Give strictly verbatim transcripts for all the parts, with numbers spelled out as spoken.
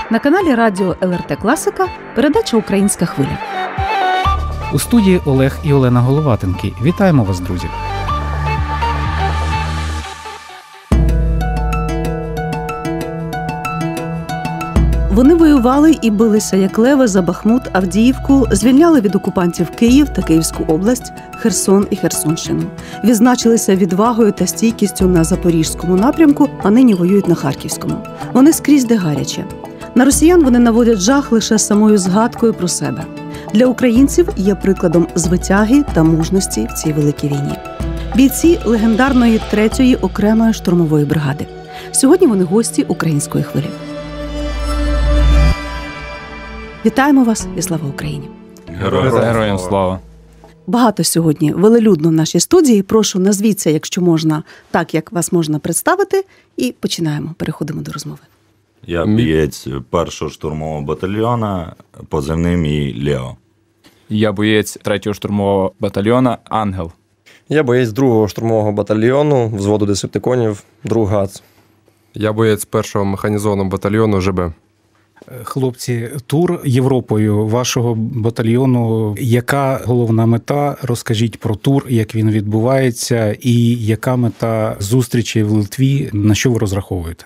На каналі радіо ел ер те Класика передача «Українська хвиля». У студії Олег і Олена Головатенки. Вітаємо вас, друзі! Вони воювали і билися як леви за Бахмут, Авдіївку, звільняли від окупантів Київ та Київську область, Херсон і Херсонщину. Відзначилися відвагою та стійкістю на Запорізькому напрямку, а нині воюють на Харківському. Вони скрізь де гаряче. На росіян вони наводять жах лише самою згадкою про себе. Для українців є прикладом звитяги та мужності в цій великій війні. Бійці легендарної третьої окремої штурмової бригади. Сьогодні вони гості «Української хвилі». Вітаємо вас і слава Україні! Героям, Героям слава! Багато сьогодні велелюдно в нашій студії. Прошу, назвіться, якщо можна, так, як вас можна представити. І починаємо, переходимо до розмови. Я боєць першого штурмового батальйона, позивний мій Лео. Я боєць третього штурмового батальйона Ангел. Я боєць другого штурмового батальйону, взводу десептиконів, друг ГАЦ. Я боєць першого механізованого батальйону ЖБ. Хлопці, тур Європою вашого батальйону. Яка головна мета? Розкажіть про тур, як він відбувається, і яка мета зустрічі в Литві, на що ви розраховуєте?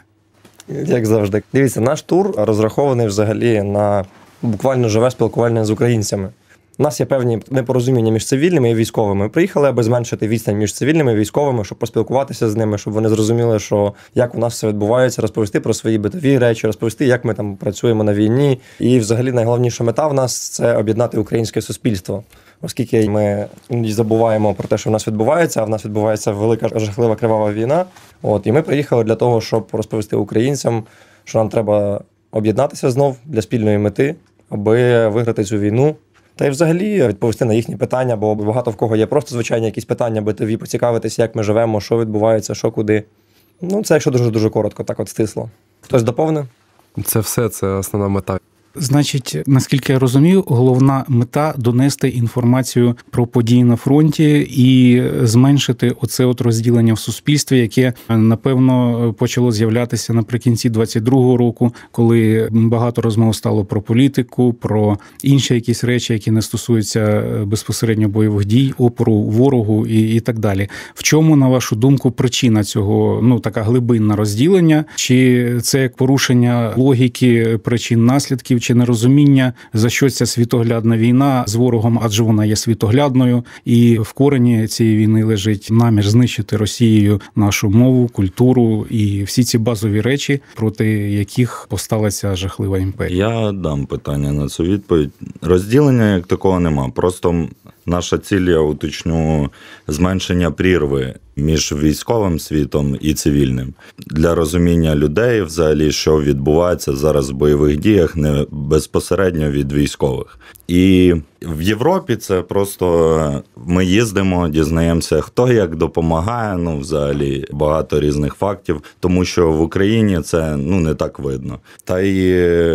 Як завжди. Дивіться, наш тур розрахований взагалі на буквально живе спілкування з українцями. У нас є певні непорозуміння між цивільними і військовими. Ми приїхали, аби зменшити відстань між цивільними і військовими, щоб поспілкуватися з ними, щоб вони зрозуміли, що як у нас все відбувається, розповісти про свої битові речі, розповісти, як ми там працюємо на війні. І взагалі найголовніша мета в нас – це об'єднати українське суспільство. Оскільки ми забуваємо про те, що в нас відбувається, а в нас відбувається велика, жахлива, кривава війна. От, і ми приїхали для того, щоб розповісти українцям, що нам треба об'єднатися знов для спільної мети, аби виграти цю війну. Та й взагалі відповісти на їхні питання, бо багато в кого є просто звичайні якісь питання битові, поцікавитися, як ми живемо, що відбувається, що куди. Ну, це якщо дуже-дуже коротко, так от стисло. Хтось доповнив? Це все, це основна мета. Значить, наскільки я розумію, головна мета – донести інформацію про події на фронті і зменшити оце от розділення в суспільстві, яке, напевно, почало з'являтися наприкінці двадцять другого року, коли багато розмов стало про політику, про інші якісь речі, які не стосуються безпосередньо бойових дій, опору ворогу і, і так далі. В чому, на вашу думку, причина цього, ну, така глибинна розділення? Чи це як порушення логіки причин наслідків, чи нерозуміння, за що ця світоглядна війна з ворогом, адже вона є світоглядною, і в корені цієї війни лежить намір знищити Росією нашу мову, культуру і всі ці базові речі, проти яких постала ця жахлива імперія. Я дам питання на цю відповідь. Розділення як такого нема. Просто наша ціль, я уточню, зменшення прірви між військовим світом і цивільним. Для розуміння людей, взагалі, що відбувається зараз в бойових діях, не безпосередньо від військових. І в Європі це просто ми їздимо, дізнаємося, хто як допомагає, ну, взагалі, багато різних фактів, тому що в Україні це, ну, не так видно. Та й,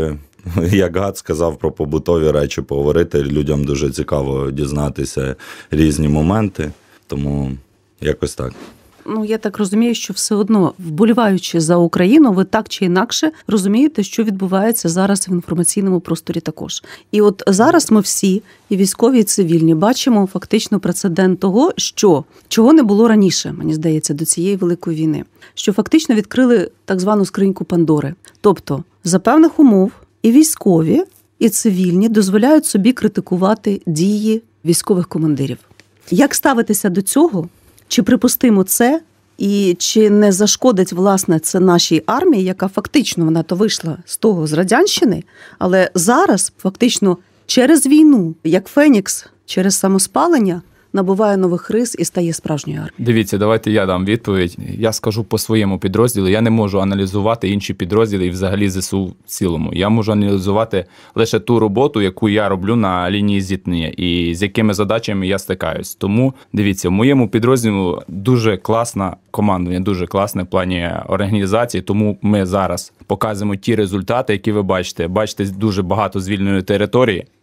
як Гад сказав про побутові речі, поговорити, людям дуже цікаво дізнатися різні моменти, тому якось так. Ну, я так розумію, що все одно, вболіваючи за Україну, ви так чи інакше розумієте, що відбувається зараз в інформаційному просторі також. І от зараз ми всі, і військові, і цивільні, бачимо фактично прецедент того, що, чого не було раніше, мені здається, до цієї великої війни. Що фактично відкрили так звану скриньку Пандори. Тобто, за певних умов і військові, і цивільні дозволяють собі критикувати дії військових командирів. Як ставитися до цього? Чи припустимо це, і чи не зашкодить, власне, це нашій армії, яка фактично, вона то вийшла з того, з Радянщини, але зараз фактично через війну, як Фенікс, через самоспалення, набуває нових рис і стає справжньою армією? Дивіться, давайте я дам відповідь. Я скажу по своєму підрозділу. Я не можу аналізувати інші підрозділи і взагалі ЗСУ в цілому. Я можу аналізувати лише ту роботу, яку я роблю на лінії зіткнення і з якими задачами я стикаюсь. Тому, дивіться, в моєму підрозділу дуже класна командування, дуже класне в плані організації, тому ми зараз показуємо ті результати, які ви бачите. Бачите дуже багато звільненої території.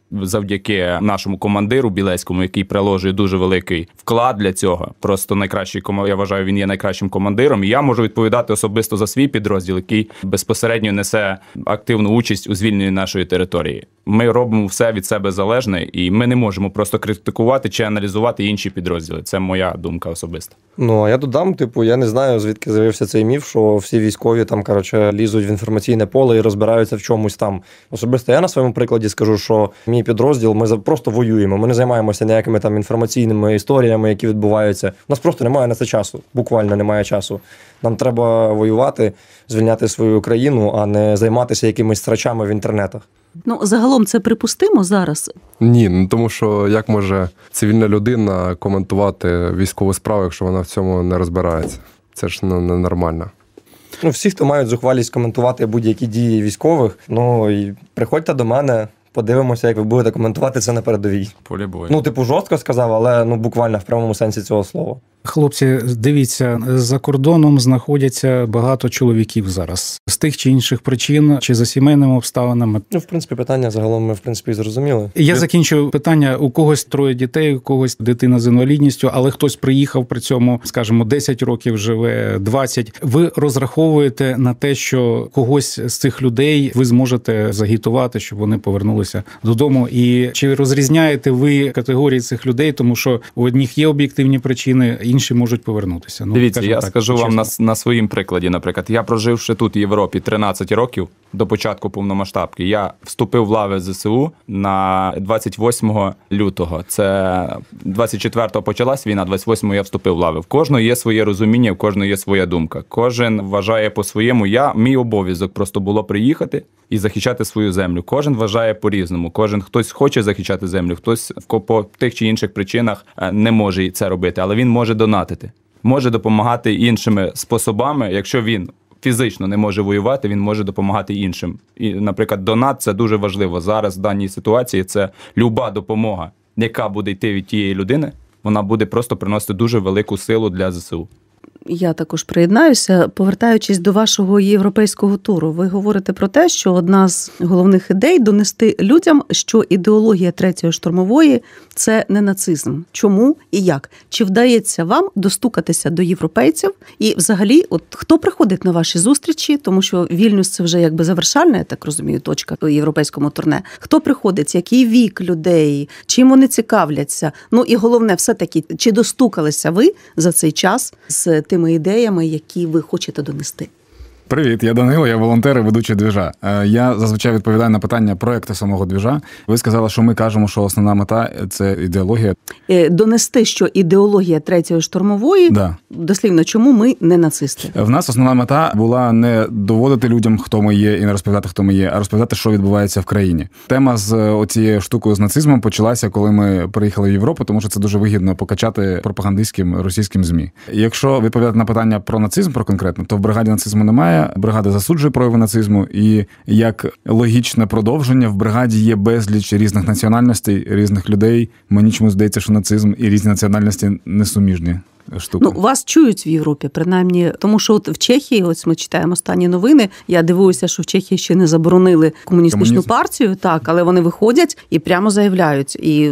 завдяки нашому командиру Білецькому, який приложує дуже великий вклад для цього. Просто найкращий, я вважаю, він є найкращим командиром. І я можу відповідати особисто за свій підрозділ, який безпосередньо несе активну участь у звільненні нашої території. Ми робимо все від себе залежне, і ми не можемо просто критикувати чи аналізувати інші підрозділи. Це моя думка особиста. Ну, а я додам, типу, я не знаю, звідки з'явився цей міф, що всі військові там, коротше, лізуть в інформаційне поле і розбираються в чомусь там. Особисто я на своєму прикладі скажу, що мій підрозділ, ми просто воюємо. Ми не займаємося ніякими там інформаційними історіями, які відбуваються. У нас просто немає на це часу. Буквально немає часу. Нам треба воювати, звільняти свою країну, а не займатися якимись срачами в інтернетах. Ну, загалом це припустимо зараз? Ні, ну тому що як може цивільна людина коментувати військову справу, якщо вона в цьому не розбирається? Це ж ну, ненормально. Ну, всі, хто мають зухвалість коментувати будь-які дії військових, ну, і приходьте до мене, подивимося, як ви будете коментувати це на передовій. Полі бою. Ну, типу, жорстко сказав, але ну, буквально в прямому сенсі цього слова. Хлопці, дивіться, за кордоном знаходяться багато чоловіків зараз. З тих чи інших причин, чи за сімейними обставинами. Ну, в принципі, питання загалом ми, в принципі, і зрозуміли. Я закінчу питання. У когось троє дітей, у когось дитина з інвалідністю, але хтось приїхав при цьому, скажімо, десять років живе, двадцять. Ви розраховуєте на те, що когось з цих людей ви зможете загітувати, щоб вони повернулися додому? І чи розрізняєте ви категорії цих людей, тому що у одних є об'єктивні причини, інші можуть повернутися? Ну, Дивіться, я так, скажу чесно. вам на, на своїм прикладі, наприклад. Я проживши тут в Європі тринадцять років до початку повномасштабки, я вступив в лави ЗСУ на двадцять восьмого лютого. Це двадцять четвертого почалась війна, двадцять восьмого я вступив в лави. В кожного є своє розуміння, в кожного є своя думка. Кожен вважає по-своєму. Я, мій обов'язок просто було приїхати і захищати свою землю. Кожен вважає по-різному. Кожен, хтось хоче захищати землю, хтось по тих чи інших причинах не може це робити, але він може донатити. Може допомагати іншими способами, якщо він фізично не може воювати, він може допомагати іншим. І, наприклад, донат – це дуже важливо. Зараз в даній ситуації це люба допомога, яка буде йти від тієї людини, вона буде просто приносити дуже велику силу для ЗСУ. Я також приєднаюся. Повертаючись до вашого європейського туру, ви говорите про те, що одна з головних ідей – донести людям, що ідеологія третьої штурмової – це не нацизм. Чому і як? Чи вдається вам достукатися до європейців? І взагалі, от хто приходить на ваші зустрічі, тому що Вільнюс – це вже якби завершальна, я так розумію, точка у європейському турне. Хто приходить, який вік людей, чим вони цікавляться? Ну і головне, все-таки, чи достукалися ви за цей час з тими ідеями, які ви хочете донести? Привіт, я Данило, я волонтер і ведучий двіжа. Я зазвичай відповідаю на питання проекту самого двіжа. Ви сказали, що ми кажемо, що основна мета – це ідеологія. Донести, що ідеологія третьої штурмової, да. Дослівно, чому ми не нацисти? В нас основна мета була не доводити людям, хто ми є, і не розповідати, хто ми є, а розповідати, що відбувається в країні. Тема з оцією штукою з нацизмом почалася, коли ми приїхали в Європу, тому що це дуже вигідно покачати пропагандистським російським ЗМІ. Якщо відповідати на питання про нацизм, про конкретно, то в бригаді нацизму немає. Бригада засуджує прояви нацизму, і як логічне продовження в бригаді є безліч різних національностей, різних людей. Мені чомусь здається, що нацизм і різні національності несуміжні штуки. Ну, вас чують в Європі, принаймні, тому що от в Чехії, ось ми читаємо останні новини, я дивуюся, що в Чехії ще не заборонили комуністичну Комунізм. партію, так, але вони виходять і прямо заявляють. І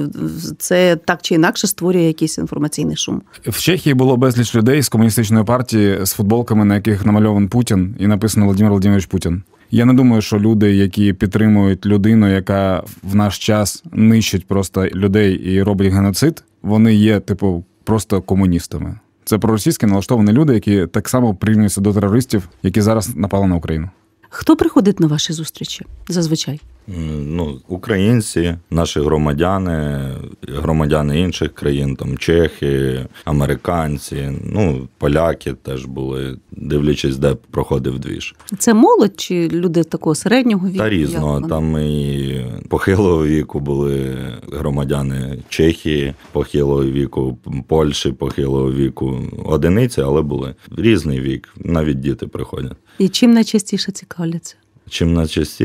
це так чи інакше створює якийсь інформаційний шум. В Чехії було безліч людей з комуністичної партії, з футболками, на яких намальований Путін, і написано Володимир Володимирович Путін. Я не думаю, що люди, які підтримують людину, яка в наш час нищить просто людей і робить геноцид, вони є, типу, просто комуністами. Це проросійські налаштовані люди, які так само прирівнюються до терористів, які зараз напали на Україну. Хто приходить на ваші зустрічі зазвичай? Ну, українці, наші громадяни, громадяни інших країн, там чехи, американці, ну, поляки теж були, дивлячись, де проходив двіж. Це молодь чи люди такого середнього віку? Та різного. Там і похилого віку були громадяни Чехії, похилого віку, Польщі, похилого віку. Одиниці, але були. Різний вік, навіть діти приходять. І чим найчастіше цікавляться? Чим найчастіше?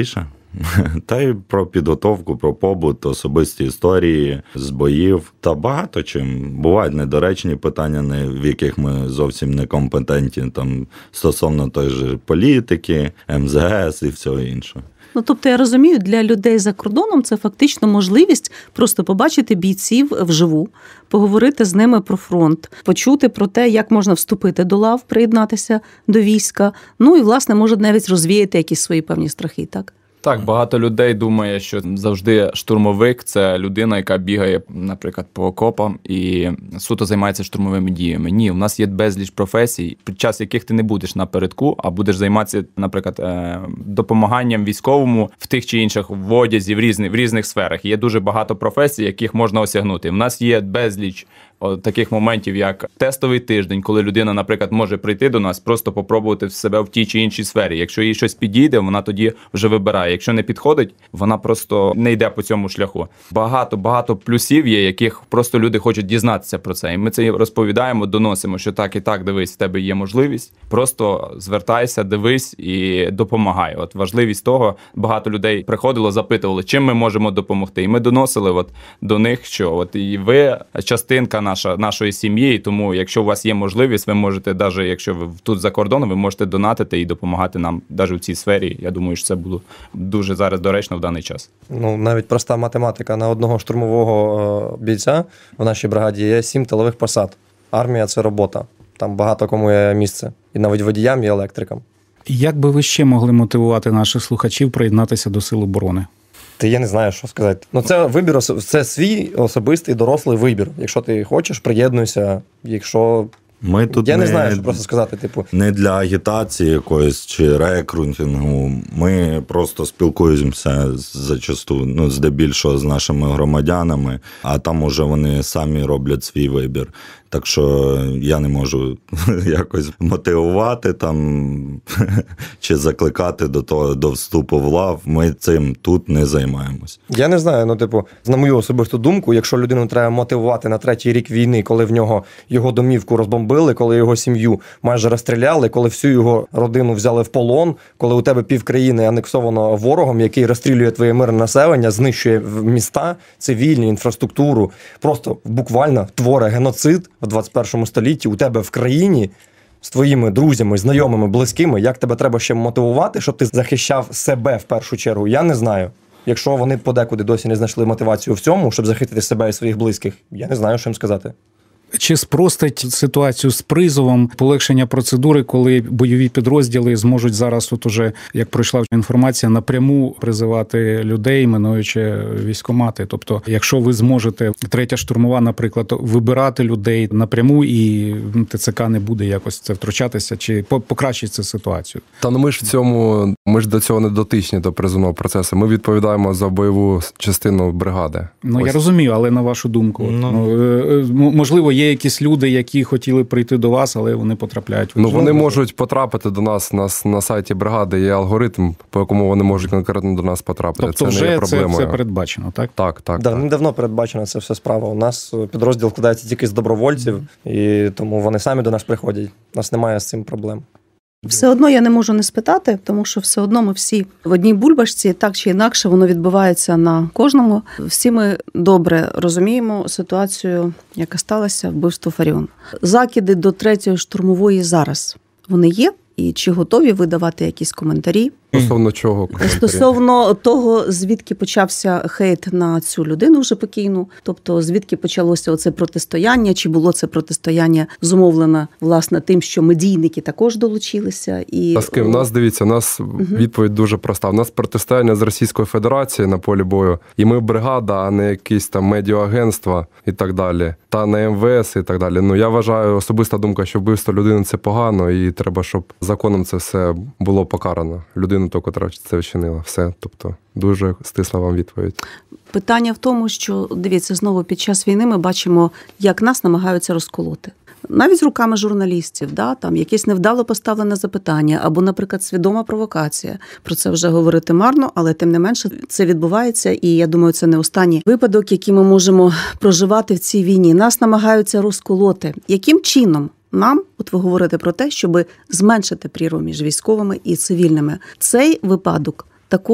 Та й про підготовку, про побут, особисті історії з боїв та багато чим. Бувають недоречні питання, в яких ми зовсім не компетентні, там, стосовно той же політики, ем зе ес і всього іншого. Ну, тобто, я розумію, для людей за кордоном це фактично можливість просто побачити бійців вживу, поговорити з ними про фронт, почути про те, як можна вступити до лав, приєднатися до війська, ну і, власне, може навіть розвіяти якісь свої певні страхи, так? Так, багато людей думає, що завжди штурмовик – це людина, яка бігає, наприклад, по окопам і суто займається штурмовими діями. Ні, у нас є безліч професій, під час яких ти не будеш напередку, а будеш займатися, наприклад, допомаганням військовому в тих чи інших в одязі, в різних, в різних сферах. Є дуже багато професій, яких можна осягнути. У нас є безліч таких моментів, як тестовий тиждень, коли людина, наприклад, може прийти до нас, просто попробувати себе в тій чи іншій сфері. Якщо їй щось підійде, вона тоді вже вибирає. Якщо не підходить, вона просто не йде по цьому шляху. Багато-багато плюсів є, яких просто люди хочуть дізнатися про це. І ми це розповідаємо, доносимо, що так і так, дивись, в тебе є можливість. Просто звертайся, дивись і допомагай. От важливість того, багато людей приходило, запитували, чим ми можемо допомогти. І ми доносили от до них, що от і ви частинка наша, нашої сім'ї, і тому, якщо у вас є можливість, ви можете, навіть якщо ви тут за кордоном, ви можете донатити і допомагати нам навіть в цій сфері. Я думаю, що це було дуже зараз доречно в даний час. Ну, навіть проста математика. На одного штурмового бійця в нашій бригаді є сім тилових посад. Армія – це робота. Там багато кому є місце. І навіть водіям, і електрикам. Як би ви ще могли мотивувати наших слухачів приєднатися до Сил оборони? Та я не знаю, що сказати. Ну, це вибір, це свій особистий дорослий вибір. Якщо ти хочеш, приєднуйся. Якщо... Ми тут я не, не знаю, що просто сказати. Типу. Не для агітації якоїсь чи рекрутингу. Ми просто спілкуємося зачасту, ну, здебільшого з нашими громадянами, а там уже вони самі роблять свій вибір. Так що я не можу якось мотивувати там чи закликати до того, до вступу в лав. Ми цим тут не займаємось. Я не знаю, ну, типу, на мою особисту думку, якщо людину треба мотивувати на третій рік війни, коли в нього його домівку розбомбили, коли його сім'ю майже розстріляли, коли всю його родину взяли в полон, коли у тебе півкраїни анексовано ворогом, який розстрілює твоє мирне населення, знищує міста, цивільні, інфраструктуру, просто буквально творить геноцид в двадцять першому столітті у тебе в країні з твоїми друзями, знайомими, близькими, як тебе треба ще мотивувати, щоб ти захищав себе в першу чергу, я не знаю. Якщо вони подекуди досі не знайшли мотивацію в цьому, щоб захистити себе і своїх близьких, я не знаю, що їм сказати. Чи спростить ситуацію з призовом, полегшення процедури, коли бойові підрозділи зможуть зараз, от уже, як пройшла інформація, напряму призивати людей, минуючи військкомати? Тобто, якщо ви зможете, третя штурмова, наприклад, вибирати людей напряму і те це ка не буде якось це втручатися, чи покращить це ситуацію? Та ну ми ж в цьому, ми ж до цього не дотичні до призовного процесу. Ми відповідаємо за бойову частину бригади. Ну, Ось. Я розумію, але на вашу думку, Ну, ну, можливо, є якісь люди, які хотіли прийти до вас, але вони потрапляють в Ну, вони можуть потрапити до нас, у нас на сайті бригади є алгоритм, по якому вони можуть конкретно до нас потрапити. Тобто це вже не є це, проблемою. це передбачено, так? Так, так. Да, так. недавно передбачена це все справа. У нас підрозділ складається тільки з добровольців, і тому вони самі до нас приходять. У нас немає з цим проблем. Все одно я не можу не спитати, тому що все одно ми всі в одній бульбашці, так чи інакше, воно відбувається на кожному. Всі ми добре розуміємо ситуацію, яка сталася, вбивство Фаріон. Закиди до третьої штурмової зараз, вони є? І чи готові ви давати якісь коментарі? Стосовно чого? коментарі? Стосовно того, звідки почався хейт на цю людину вже покійну, тобто звідки почалося оце протистояння, чи було це протистояння зумовлене, власне, тим, що медійники також долучилися? І... Наски, в нас, дивіться, у нас угу. відповідь дуже проста. У нас протистояння з Російською Федерацією на полі бою, і ми бригада, а не якісь там медіаагентства і так далі, та не ем ве ес і так далі. Ну, я вважаю, особиста думка, що вбивство людини – це погано, і треба, щоб законом це все було покарано. Людину, то, котра це вчинила. Все. Тобто, дуже стисла вам відповідь. Питання в тому, що, дивіться, знову під час війни ми бачимо, як нас намагаються розколоти. Навіть з руками журналістів, да, там якесь невдало поставлене запитання, або, наприклад, свідома провокація. Про це вже говорити марно, але тим не менше це відбувається, і я думаю, це не останній випадок, який ми можемо проживати в цій війні. Нас намагаються розколоти. Яким чином нам, от ви говорите про те, щоб зменшити прірву між військовими і цивільними, цей випадок також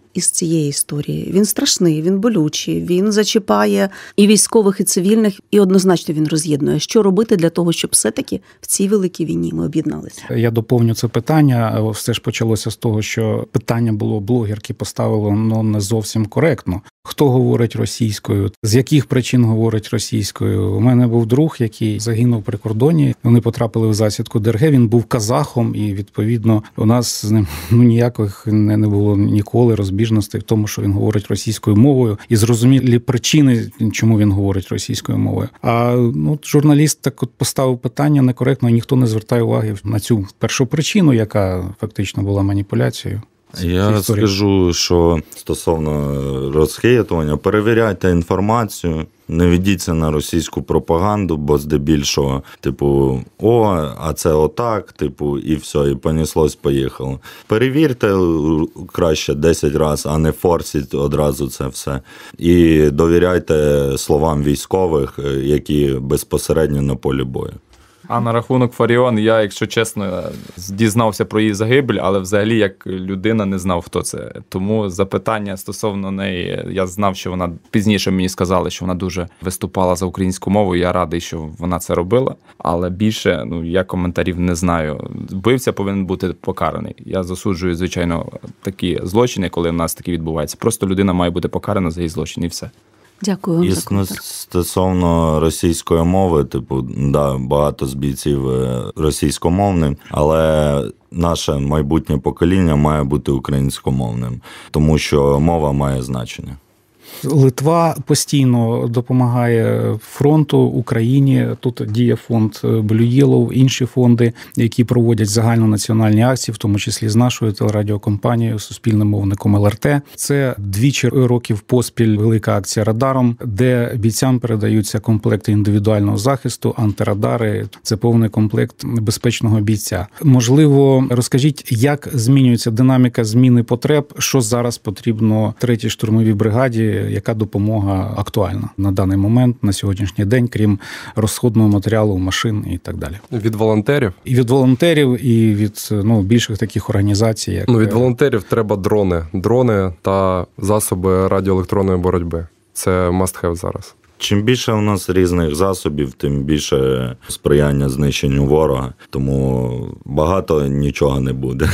із цієї історії. Він страшний, він болючий, він зачіпає і військових, і цивільних, і однозначно він роз'єднує. Що робити для того, щоб все-таки в цій великій війні ми об'єдналися? Я доповню це питання. Все ж почалося з того, що питання було блогерки поставило ну, не зовсім коректно. Хто говорить російською? З яких причин говорить російською? У мене був друг, який загинув при кордоні. Вони потрапили в засідку ДРГ. Він був казахом, і відповідно у нас з ним ну ніяких не, не було ніколи розбіжностей в тому, що він говорить російською мовою, і зрозумілі причини, чому він говорить російською мовою. А ну журналіст так от поставив питання некоректно, і ніхто не звертає уваги на цю першу причину, яка фактично була маніпуляцією. Я скажу, що стосовно розхитування, перевіряйте інформацію, не ведіться на російську пропаганду, бо здебільшого, типу, о, а це отак, типу, і все, і понеслось, поїхало. Перевірте краще десять разів, а не форсіть одразу це все. І довіряйте словам військових, які безпосередньо на полі бою. А на рахунок Фаріон, я, якщо чесно, дізнався про її загибель, але взагалі як людина не знав, хто це. Тому запитання стосовно неї, я знав, що вона, пізніше мені сказали, що вона дуже виступала за українську мову, я радий, що вона це робила, але більше, ну, я коментарів не знаю. Вбивця повинен бути покараний. Я засуджую, звичайно, такі злочини, коли в нас такі відбуваються. Просто людина має бути покарана за її злочин, і все. Дякую вам і за коментар. Стосовно російської мови, типу, да, багато з бійців російськомовним, але наше майбутнє покоління має бути українськомовним, тому що мова має значення. Литва постійно допомагає фронту, Україні. Тут діє фонд Blue Yellow, інші фонди, які проводять загальнонаціональні акції, в тому числі з нашою телерадіокомпанією, суспільним мовником ел ер те. Це двічі років поспіль велика акція «Радаром», де бійцям передаються комплекти індивідуального захисту, антирадари. Це повний комплект безпечного бійця. Можливо, розкажіть, як змінюється динаміка зміни потреб, що зараз потрібно третій штурмовій бригаді, яка допомога актуальна на даний момент, на сьогоднішній день, крім розходного матеріалу, машин і так далі. Від волонтерів? І від волонтерів, і від ну, більших таких організацій. Як... Ну, від волонтерів треба дрони. Дрони та засоби радіоелектронної боротьби. Це must have зараз. Чим більше у нас різних засобів, тим більше сприяння знищенню ворога. Тому багато нічого не буде.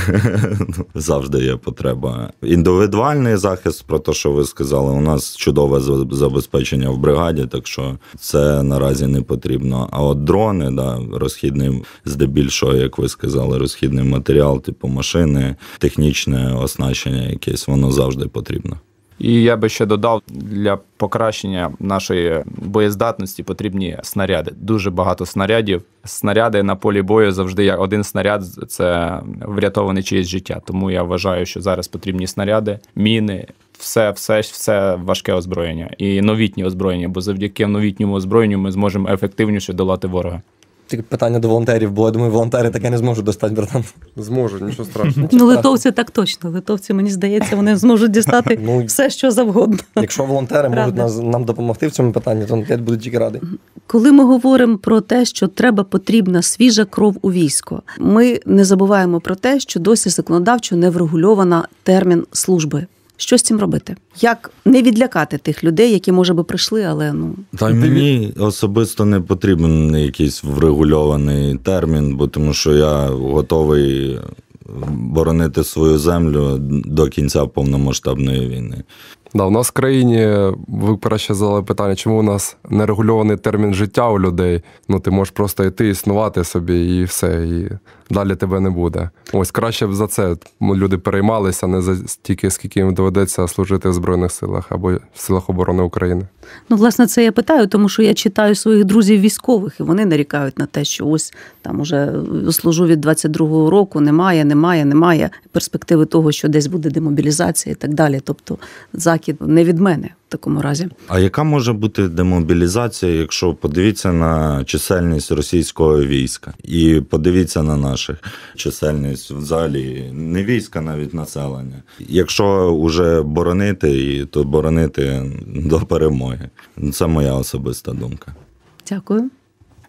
Завжди є потреба. Індивідуальний захист, про те, що ви сказали, у нас чудове забезпечення в бригаді, так що це наразі не потрібно. А от дрони, да, розхідний, здебільшого, як ви сказали, розхідний матеріал, типу машини, технічне оснащення якесь, воно завжди потрібно. І я би ще додав, для покращення нашої боєздатності потрібні снаряди. Дуже багато снарядів. Снаряди на полі бою завжди, як один снаряд – це врятоване чиєсь життя. Тому я вважаю, що зараз потрібні снаряди, міни, все, все, все важке озброєння. І новітнє озброєння, бо завдяки новітньому озброєнню ми зможемо ефективніше долати ворога. Тільки питання до волонтерів було. Я думаю, волонтери таке не зможуть достати, братан. Зможуть, нічого страшного. Ну, литовці так точно. Литовці, мені здається, вони зможуть дістати Ну, все, що завгодно. Якщо волонтери можуть Правда. нас, нам допомогти в цьому питанні, то я буду тільки радий. Коли ми говоримо про те, що треба потрібна свіжа кров у військо, ми не забуваємо про те, що досі законодавчо не врегульована термін служби. Що з цим робити? Як не відлякати тих людей, які, може би, прийшли, але, ну... Та мені особисто не потрібен якийсь врегульований термін, бо тому що я готовий боронити свою землю до кінця повномасштабної війни. Да, у нас в країні, ви краще задали питання, чому у нас нерегульований термін життя у людей. Ну, ти можеш просто йти, існувати собі і все, і далі тебе не буде. Ось, краще б за це люди переймалися, не за стільки, скільки їм доведеться служити в Збройних силах або в силах оборони України. Ну, власне, це я питаю, тому що я читаю своїх друзів військових, і вони нарікають на те, що ось там уже служу від двадцять другого року, немає, немає, немає перспективи того, що десь буде демобілізація і так далі. Тобто закид не від мене в такому разі. А яка може бути демобілізація, якщо подивіться на чисельність російського війська і подивіться на наших чисельність взагалі не війська, навіть населення. Якщо вже боронити, то боронити до перемоги. Це моя особиста думка. Дякую.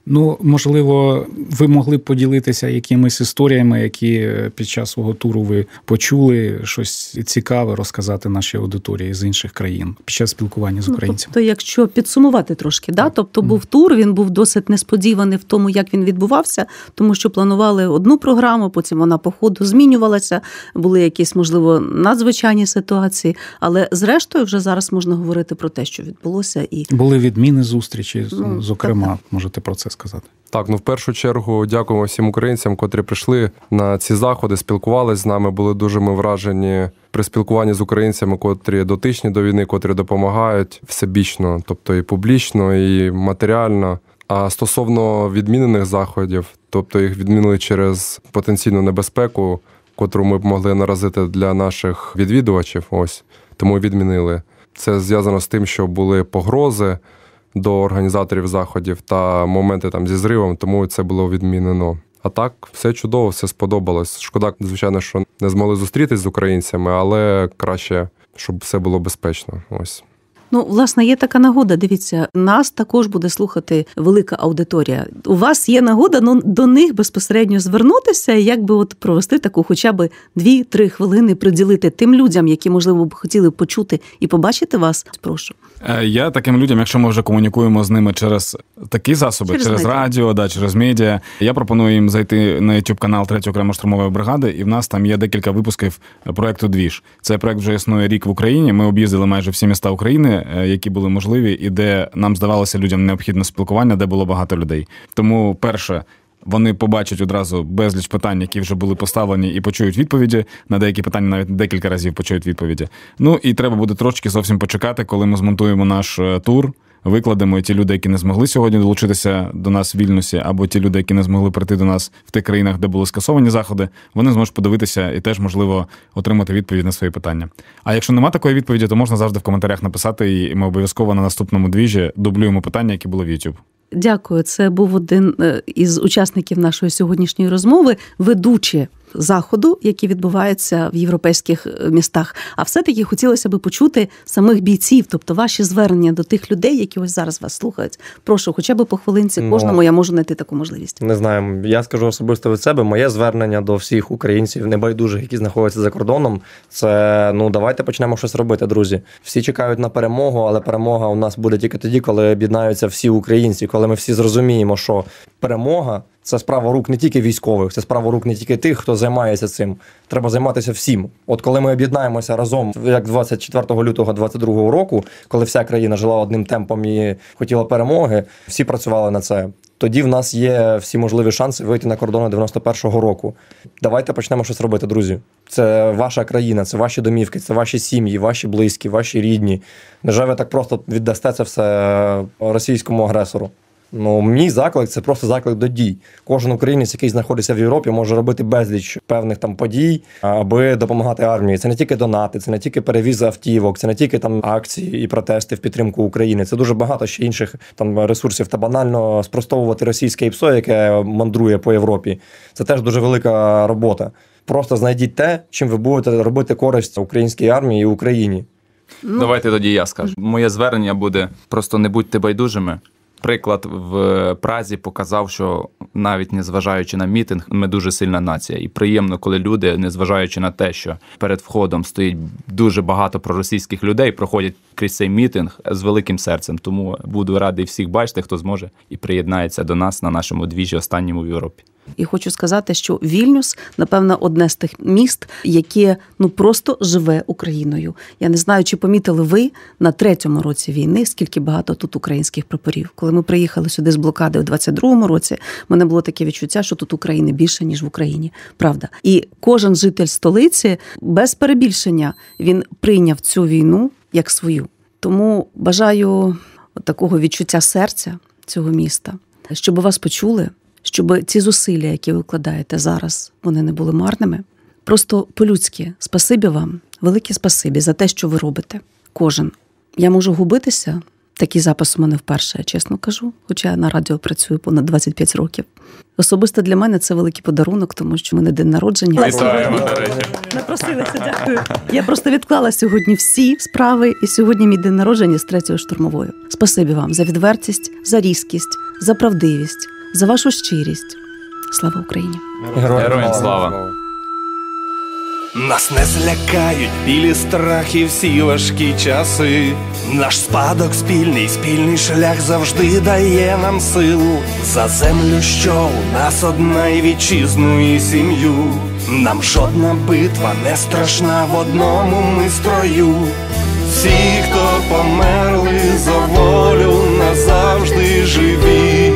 Ну, можливо, ви могли б поділитися якимись історіями, які під час свого туру ви почули, щось цікаве розказати нашій аудиторії з інших країн під час спілкування з українцями. Ну, тобто, якщо підсумувати трошки, да? Тобто був тур, він був досить несподіваний в тому, як він відбувався, тому що планували одну програму, потім вона по ходу змінювалася, були якісь, можливо, надзвичайні ситуації, але зрештою вже зараз можна говорити про те, що відбулося. І були відміни зустрічі, ну, зокрема, так, так. можете про це сказати. Так, ну в першу чергу дякуємо всім українцям, котрі прийшли на ці заходи, спілкувалися з нами, були дуже ми вражені при спілкуванні з українцями, котрі дотичні до війни, котрі допомагають всебічно, тобто і публічно, і матеріально. А стосовно відмінених заходів, тобто їх відмінили через потенційну небезпеку, котру ми б могли наразити для наших відвідувачів, ось, тому відмінили. Це зв'язано з тим, що були погрози до організаторів заходів та моменти там зі зривом, тому це було відмінено. А так, все чудово, все сподобалось. Шкода, звичайно, що не змогли зустрітись з українцями, але краще, щоб все було безпечно. Ось. Ну, власне, є така нагода, дивіться, нас також буде слухати велика аудиторія. У вас є нагода, ну, до них безпосередньо звернутися і якби от провести таку хоча б дві-три хвилини, приділити тим людям, які, можливо, б хотіли почути і побачити вас. Прошу. Я таким людям, якщо ми вже комунікуємо з ними через такі засоби, через, через радіо, да, через медіа, я пропоную їм зайти на YouTube канал третьої окремої штурмової бригади, і в нас там є декілька випусків проекту «Двіж». Цей проект вже існує рік в Україні, ми об'їздили майже всі міста України, які були можливі, і де нам здавалося людям необхідне спілкування, де було багато людей. Тому, перше, вони побачать одразу безліч питань, які вже були поставлені, і почують відповіді. На деякі питання навіть декілька разів почують відповіді. Ну, і треба буде трошки зовсім почекати, коли ми змонтуємо наш тур, викладемо, і ті люди, які не змогли сьогодні долучитися до нас в Вільнюсі, або ті люди, які не змогли прийти до нас в тих країнах, де були скасовані заходи, вони зможуть подивитися і теж, можливо, отримати відповідь на свої питання. А якщо нема такої відповіді, то можна завжди в коментарях написати, і ми обов'язково на наступному двіжі дублюємо питання, які були в YouTube. Дякую. Це був один із учасників нашої сьогоднішньої розмови, ведучі заходу, які відбуваються в європейських містах. А все-таки хотілося б почути самих бійців, тобто ваші звернення до тих людей, які ось зараз вас слухають. Прошу, хоча б по хвилинці кожному, я можу знайти таку можливість. Не знаю, я скажу особисто від себе, моє звернення до всіх українців, небайдужих, які знаходяться за кордоном, це, ну, давайте почнемо щось робити, друзі. Всі чекають на перемогу, але перемога у нас буде тільки тоді, коли об'єднаються всі українці, коли ми всі зрозуміємо, що перемога – це справа рук не тільки військових, це справа рук не тільки тих, хто займається цим. Треба займатися всім. От коли ми об'єднаємося разом, як двадцять четвертого лютого двадцять другого року, коли вся країна жила одним темпом і хотіла перемоги, всі працювали на це. Тоді в нас є всі можливі шанси вийти на кордони дев'яносто першого року. Давайте почнемо щось робити, друзі. Це ваша країна, це ваші домівки, це ваші сім'ї, ваші близькі, ваші рідні. Невже ви так просто віддасте це все російському агресору? Ну, мій заклик – це просто заклик до дій. Кожен українець, який знаходиться в Європі, може робити безліч певних там подій, аби допомагати армії. Це не тільки донати, це не тільки перевіз автівок, це не тільки там акції і протести в підтримку України. Це дуже багато ще інших там ресурсів. Та банально спростовувати російське ІПСО, яке мандрує по Європі. Це теж дуже велика робота. Просто знайдіть те, чим ви будете робити користь українській армії і Україні. Ну, давайте тоді я скажу. Моє звернення буде просто не будьте байдужими. Приклад в Празі показав, що навіть незважаючи на мітинг, ми дуже сильна нація. І приємно, коли люди, незважаючи на те, що перед входом стоїть дуже багато проросійських людей, проходять крізь цей мітинг з великим серцем. Тому буду радий всіх бачити, хто зможе, і приєднається до нас на нашому двіжі останньому в Європі. І хочу сказати, що Вільнюс, напевно, одне з тих міст, яке, ну, просто живе Україною. Я не знаю, чи помітили ви на третьому році війни, скільки багато тут українських прапорів. Коли ми приїхали сюди з блокади у двадцять другому році, в мене було таке відчуття, що тут України більше, ніж в Україні. Правда. І кожен житель столиці, без перебільшення, він прийняв цю війну як свою. Тому бажаю такого відчуття серця цього міста, щоб вас почули, щоб ці зусилля, які ви вкладаєте зараз, вони не були марними. Просто по-людськи спасибі вам, велике спасибі за те, що ви робите. Кожен. Я можу губитися, такий запис у мене вперше, я чесно кажу, хоча я на радіо працюю понад двадцять п'ять років. Особисто для мене це великий подарунок, тому що в мене день народження. Вітаємо, до речі. Напросилася, дякую. Я просто відклала сьогодні всі справи, і сьогодні мій день народження з третьою штурмовою. Спасибі вам за відвертість, за різкість, за правдивість, за вашу щирість. Слава Україні! Героям слава! Нас не злякають білі страхи всі важкі часи. Наш спадок спільний, спільний шлях завжди дає нам силу. За землю, що у нас одна, і вітчизну, і сім'ю. Нам жодна битва не страшна, в одному ми строю. Всі, хто померли за волю, назавжди живі.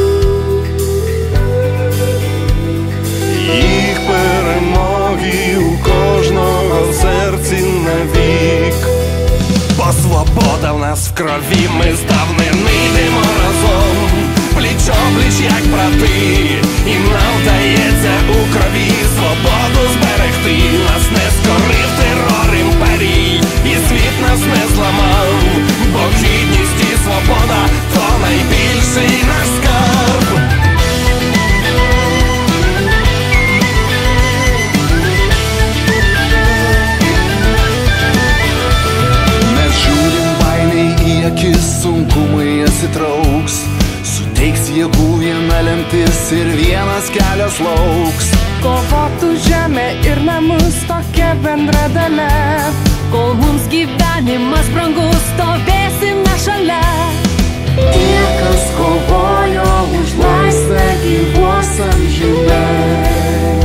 Їх перемоги у кожного в серці навік. Бо свобода в нас в крові, ми з давнини йдемо разом, пліч-о-пліч, як брати, і нам вдається у крові свободу зберегти. Нас не скорив терор імперій, і світ нас не зламав, бо гідність і свобода – то найбільший наш скарб. Akis sunkumai atsitrauks, suteiks jėgų viena lemtis ir vienas kelias lauks. Kovotų žemė ir namus tokia bendra dalia, kol mums gyvenimas brangus, stovėsime šalia. Tie, kas kovojo už laisvę, gyvuos amžinai.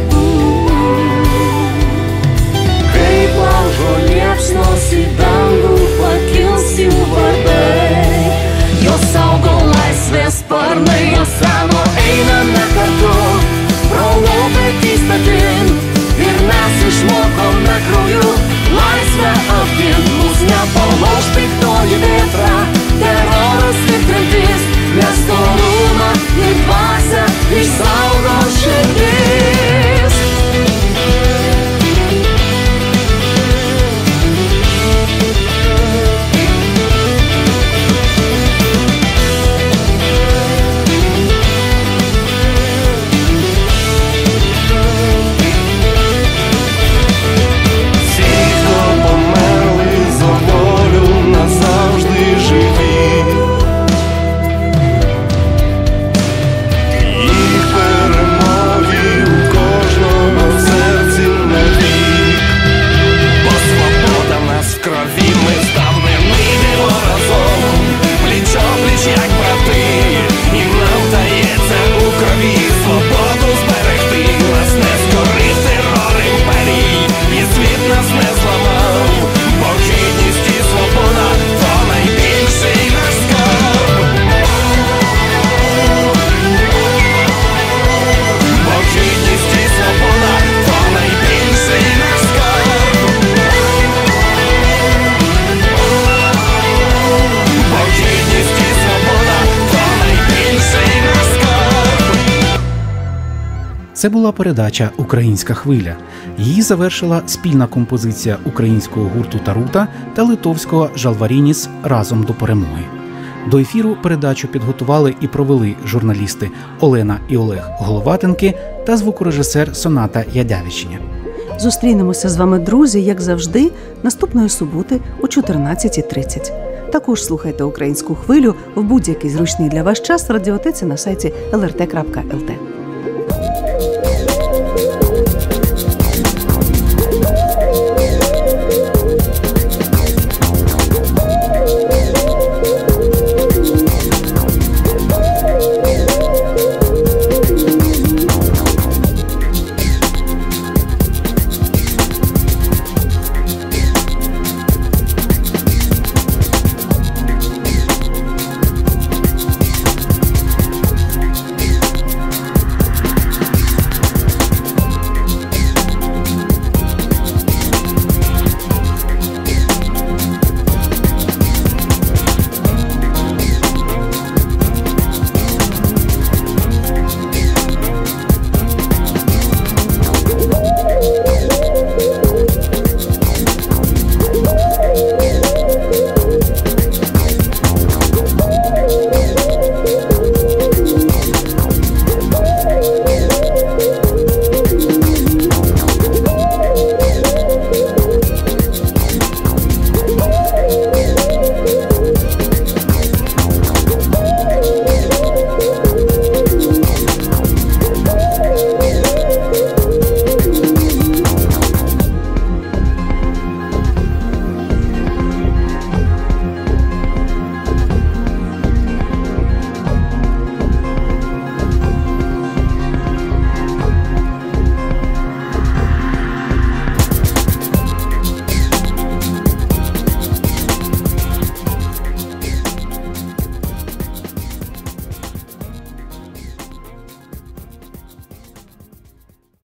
Kaip laužo liepsnos į dangų pakils jų vardai. Jos saugo laisvės sparnai, jos seno einame kartu, pro upę įstatin, ir mes išmokome krauju laisvę apgint. Mus nepalauš piktoji vėtra, teroras ir tremtis, nes storumą ir dvasią išsaugo širdis. Це була передача «Українська хвиля». Її завершила спільна композиція українського гурту «Тарута» та литовського «Жалварініс» «Разом до перемоги». До ефіру передачу підготували і провели журналісти Олена і Олег Головатенки та звукорежисер Соната Ядявічня. Зустрінемося з вами, друзі, як завжди, наступної суботи о чотирнадцятій тридцять. Також слухайте «Українську хвилю» в будь-який зручний для вас час в радіотеці на сайті ел ер те крапка ел те.